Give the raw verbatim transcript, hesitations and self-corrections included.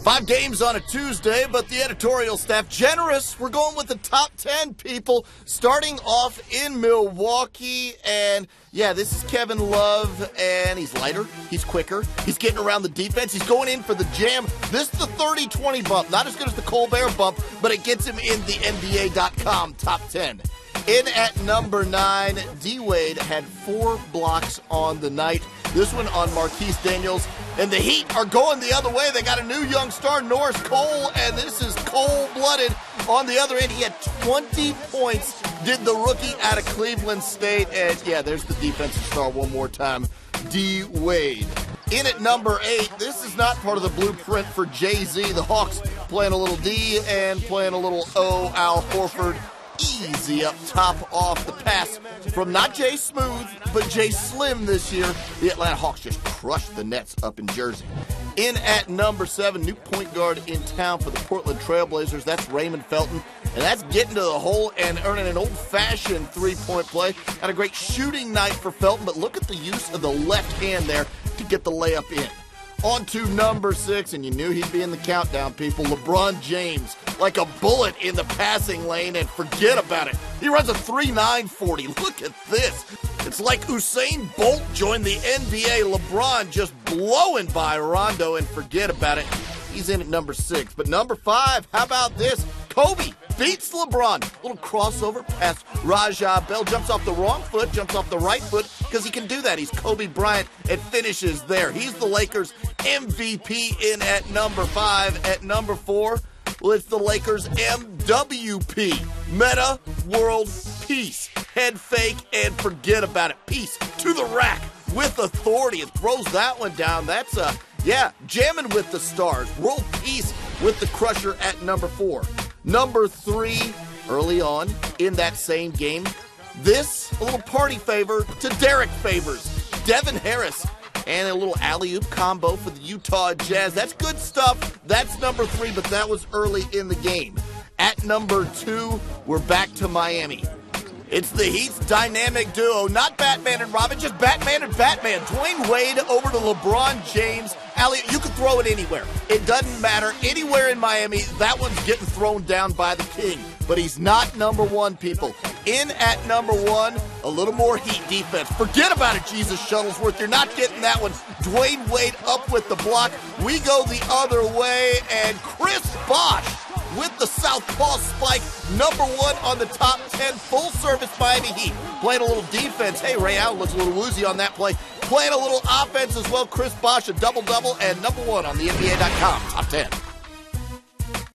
Five games on a Tuesday, but the editorial staff generous. We're going with the top ten people, starting off in Milwaukee. And yeah, this is Kevin Love, and he's lighter, he's quicker, he's getting around the defense, he's going in for the jam. This is the thirty twenty bump, not as good as the Colbert bump, but it gets him in the N B A dot com top ten. In at number nine, D-Wade had four blocks on the night. This one on Marquise Daniels. And the Heat are going the other way. They got a new young star, Norris Cole, and this is cold-blooded on the other end. He had twenty points, did the rookie out of Cleveland State. And, yeah, there's the defensive star one more time, D-Wade. In at number eight, this is not part of the blueprint for Jay-Z. The Hawks playing a little D and playing a little O, Al Horford. Easy up top off the pass from not Jay Smooth, but Jay Slim this year. The Atlanta Hawks just crushed the Nets up in Jersey. In at number seven, new point guard in town for the Portland Trailblazers. That's Raymond Felton. And that's getting to the hole and earning an old-fashioned three-point play. Had a great shooting night for Felton, but look at the use of the left hand there to get the layup in. On to number six, and you knew he'd be in the countdown, people. LeBron James, like a bullet in the passing lane, and forget about it. He runs a three nine forty. Look at this. It's like Usain Bolt joined the N B A. LeBron just blowing by Rondo, and forget about it. He's in at number six. But number five, how about this? Kobe beats LeBron. Little crossover past Raja Bell. Jumps off the wrong foot, jumps off the right foot, because he can do that. He's Kobe Bryant and finishes there. He's the Lakers M V P in at number five. At number four, well, it's the Lakers M W P. Meta World Peace. Head fake and forget about it. Peace to the rack with authority. It throws that one down. That's a, yeah, jamming with the stars. World Peace with the Crusher at number four. Number three, early on in that same game, this, a little party favor to Derek Favors. Devin Harris and a little alley-oop combo for the Utah Jazz. That's good stuff. That's number three, but that was early in the game. At number two, we're back to Miami. It's the Heat's dynamic duo, not Batman and Robin, just Batman and Batman. Dwayne Wade over to LeBron James. Allie, you can throw it anywhere. It doesn't matter. Anywhere in Miami, that one's getting thrown down by the king. But he's not number one, people. In at number one, a little more Heat defense. Forget about it, Jesus Shuttlesworth. You're not getting that one. Dwayne Wade up with the block. We go the other way, and Chris Bosh with the southpaw spike, number one on the top ten, full-service Miami Heat. Playing a little defense. Hey, Ray Allen looks a little woozy on that play. Playing a little offense as well. Chris Bosh, a double-double, and number one on the N B A dot com top ten.